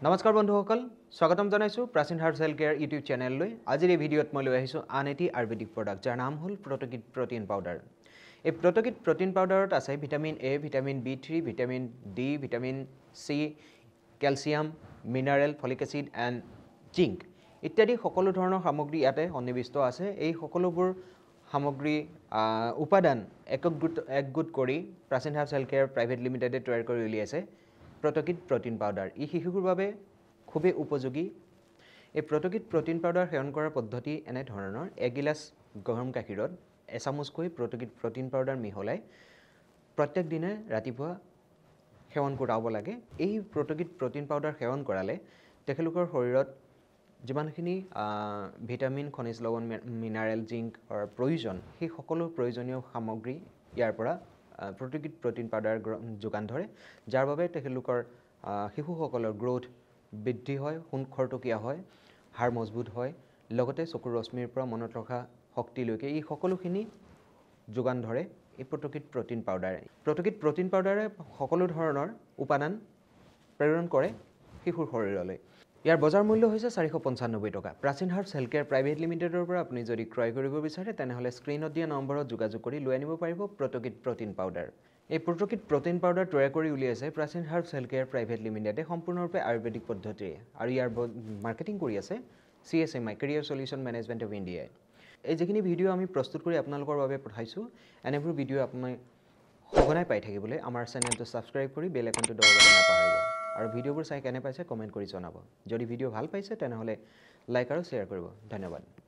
নমস্কাৰ বন্ধুসকল স্বাগতম জনাইছো প্ৰাচীন হাৰ্বছ হেল্থ কেয়াৰ ইউটিউব চেনেললৈ আজিৰ এই ভিডিঅ'ত মই লৈ আহিছো আন এটি আয়ুৰ্বেদিক প্ৰডাক্ট যাৰ নাম হ'ল প্ৰটকিড প্ৰটিন পাউডাৰ এই প্ৰটকিড প্ৰটিন পাউডাৰত আছে ভিটামিন এ ভিটামিন বি3 vitamin D vitamin C calcium mineral folic acid and zinc ইত্যাদি সকলো ধৰণৰ সামগ্ৰী ইয়াতে সন্নিৱিষ্ট আছে এই সকলোবোৰ সামগ্ৰী উপাদান একগোট কৰি প্ৰাচীন হাৰ্বছ হেল্থ কেয়াৰ প্ৰাইভেট লিমিটেডে তৈয়াৰ কৰি উলিয়াইছে Protokid Protein Powder ই শিশুৰ বাবে খুবেই উপযোগী এই Protokid Protein Powder সেৱন কৰাৰ পদ্ধতি এনে ধৰণৰ এক গিলাস গৰম গাখীৰত এচামুচকৈ Protokid Protein Powder মিহলাই প্ৰত্যেক দিনে ৰাতিপুৱা সেৱন কৰাব লাগে এই Protokid Protein Powder সেৱন কৰালে তেখেতলোকৰ শৰীৰত যিমানখিনি ভিটামিন খনিজ লৱণ মিনাৰেল জিংক প্ৰয়োজন সেই সকলো প্ৰয়োজনীয় সামগ্ৰী ইয়াৰ পৰা Protokid Protein Powder যোগান ধৰে যাৰ বাবে তেখেতলোকৰ শিশুসকলৰ গ্ৰোথ বৃদ্ধি হয় খৰতকীয়া হয় হাড় মজবুত হয় লগতে চকুৰ ৰশ্মিৰ পৰা মনত ৰখা শক্তিলৈকে এই সকলোখিনি যোগান ধৰে এই Protokid Protein Powder Protokid Protein Powder সকলো ধৰণৰ উপাদান প্ৰেৰণ কৰে শিশুৰ শৰীৰলৈ ইয়াৰ বজাৰ মূল্য হৈছে 495 টকা প্ৰাচীন হাৰ্বছ হেল্থ কেয়াৰ প্ৰাইভেট লিমিটেডৰ পৰা আপুনি যদি ক্ৰয় কৰিব বিচাৰে তেনেহলে স্ক্ৰিনত দিয়া নম্বৰত যোগাযোগ কৰি লৈ আনিব পাৰিব Protokid Protein Powder এই Protokid Protein Powder তৈয়াৰ কৰি উলিয়াইছে প্ৰাচীন হাৰ্বছ হেল্থ কেয়াৰ প্ৰাইভেট লিমিটেডে সম্পূৰ্ণৰূপে আয়ুৰ্বেদিক পদ্ধতিৰে আৰু ইয়াৰ মাৰ্কেটিং কৰি আছে csmi Career Solution Management of India এই যিখিনি ভিডিঅ' আমি প্ৰস্তুত কৰি আপোনালোকৰ বাবে পঠাইছো এনেবোৰ ভিডিঅ' আপুনি সঘনাই পাই থাকিবলৈ আমাৰ চেনেলটো সাবস্ক্ৰাইব কৰি বেল আইকনটো দবাবলৈ নাপাহৰিব আৰু ভিডিঅ'বোৰ চাই কেনে পাইছে কমেন্ট কৰি জনাব যদি ভিডিঅ' ভাল পাইছে তেনেহলে লাইক আৰু শ্বেয়াৰ কৰিব ধন্যবাদ